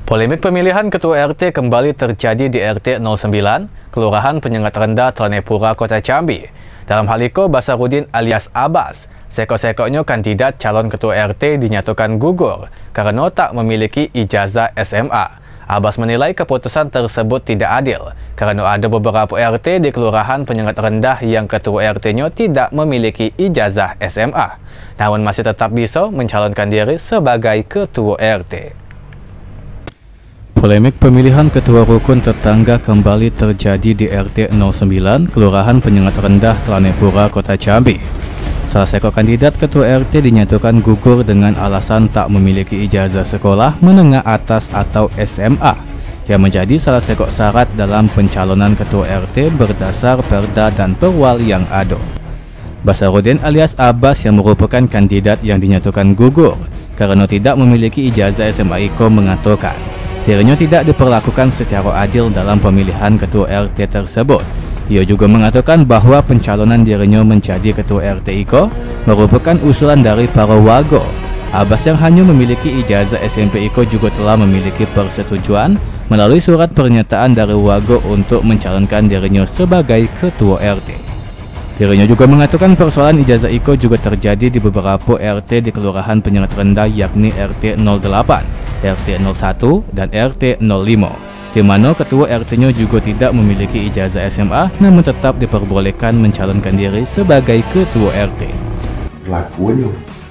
Polemik pemilihan Ketua RT kembali terjadi di RT 09, Kelurahan Penyengat Rendah, Telanepura, Kota Jambi. Dalam hal itu, Basarudin alias Abbas, sekok-sekoknya kandidat calon Ketua RT dinyatakan gugur karena tak memiliki ijazah SMA. Abbas menilai keputusan tersebut tidak adil karena ada beberapa RT di Kelurahan Penyengat Rendah yang Ketua RT-nya tidak memiliki ijazah SMA, namun masih tetap bisa mencalonkan diri sebagai Ketua RT. Polemik pemilihan Ketua Rukun Tetangga kembali terjadi di RT 09, Kelurahan Penyengat Rendah, Telanepura, Kota Jambi. Salah seorang kandidat Ketua RT dinyatakan gugur dengan alasan tak memiliki ijazah sekolah menengah atas atau SMA, yang menjadi salah seorang syarat dalam pencalonan Ketua RT berdasar Perda dan Perwal yang ada. Basarudin alias Abbas yang merupakan kandidat yang dinyatakan gugur karena tidak memiliki ijazah SMA itu mengatakan dirinya tidak diperlakukan secara adil dalam pemilihan Ketua RT tersebut. Ia juga mengatakan bahwa pencalonan dirinya menjadi Ketua RT IKO merupakan usulan dari para warga. Abbas yang hanya memiliki ijazah SMP IKO juga telah memiliki persetujuan melalui surat pernyataan dari warga untuk mencalonkan dirinya sebagai Ketua RT. Dirinya juga mengatakan persoalan ijazah IKO juga terjadi di beberapa RT di Kelurahan Penyengat Rendah, yakni RT 08, RT 01, dan RT 05, di mana Ketua RT-nya juga tidak memiliki ijazah SMA namun tetap diperbolehkan mencalonkan diri sebagai Ketua RT. Perlakuannya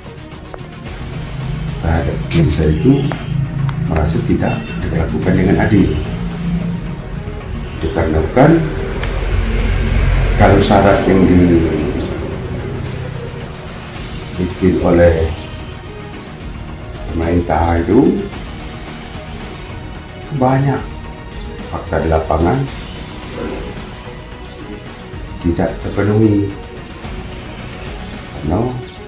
terhadap saya itu merasa tidak dilakukan dengan adil. Dikarenakan kalau syarat yang dibikin oleh pemerintah itu banyak fakta di lapangan tidak terpenuhi, karena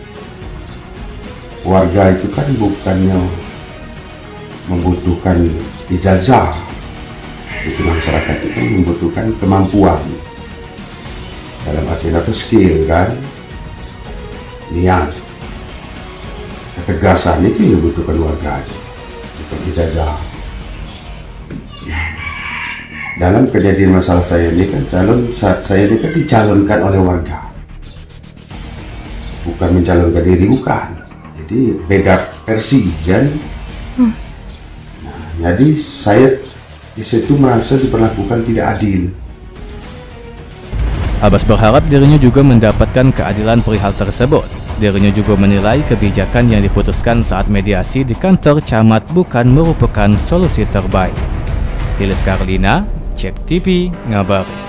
warga itu kan bukannya membutuhkan ijazah, itu masyarakat itu kan membutuhkan kemampuan dalam artian atau skill kan, niat, ketegasan itu yang dibutuhkan warga, bukan ijazah. Dalam kejadian masalah saya ini kan saya ini kan dicalonkan oleh warga, bukan mencalonkan diri, bukan. Jadi beda versi kan. Nah, jadi saya di situ merasa diperlakukan tidak adil. Abbas berharap dirinya juga mendapatkan keadilan perihal tersebut. Dirinya juga menilai kebijakan yang diputuskan saat mediasi di kantor camat bukan merupakan solusi terbaik. Diles Karlina, Cek TV, ngabari.